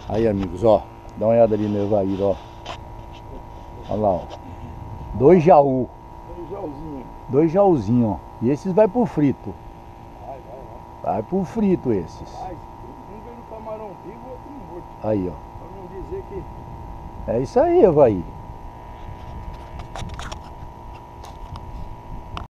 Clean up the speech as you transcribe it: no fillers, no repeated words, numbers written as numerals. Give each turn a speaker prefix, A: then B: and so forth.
A: Aí, amigos, ó. Dá uma olhada ali no Evair, ó. Olha lá, ó. 2 jaú.
B: 2 jaúzinhos.
A: 2 jaúzinhos, ó. E esses vai pro frito.
B: Vai.
A: Vai pro frito esses.
B: Vai, um veio no camarão vivo, outro morto.
A: Aí, ó.
B: Pra não dizer que...
A: É isso aí, Evair.